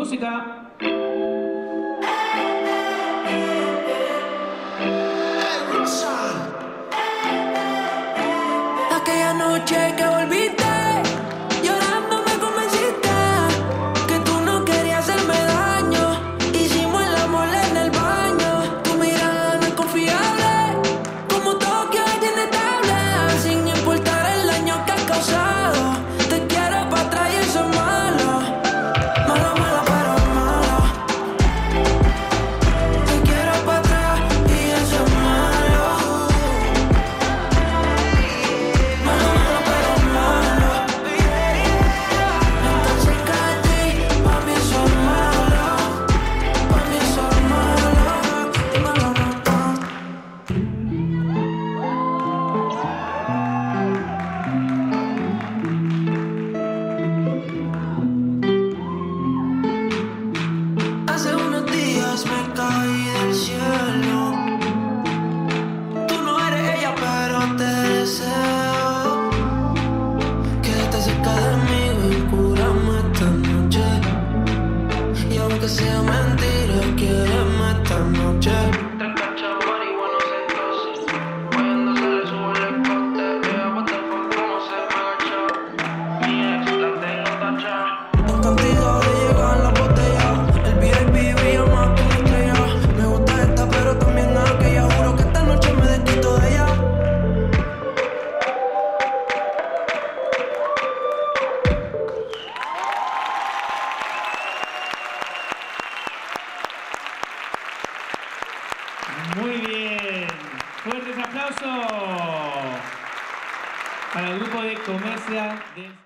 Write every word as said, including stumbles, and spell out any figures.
música. Aquella noche que volviste, llorando me convenciste que tú no querías hacerme daño. Hicimos el amor en el baño. Tu mirada no es confiable, como Tokio es inestable. Sin importar el daño que has causado, te quiero para atrás y eso es malo. Malo, malo, pero malo. Te quiero para atrás y eso es malo. Malo, malo, pero malo. Estar cerca de ti, pa' mí eso es malo. Pa' mí eso es malo. Malo, no, hace unos días me caí del cielo. Tú no eres ella, pero te deseo. Quédate cerca de mí, ven, cúrame esta noche. Y aunque sea mentira, quiéreme esta noche. Te cacha marihuana sin dosis. Cuando se le sube el escote, ella bota por cómo se me agacha. Mi ex la tengo tachada. En cantidad de llegar la botella. El V I P brilla más que una estrella. Me gusta esta, pero también aquella. Juro que esta noche me desquito de ella. Muy bien. Fuertes aplausos para el grupo de comercia de...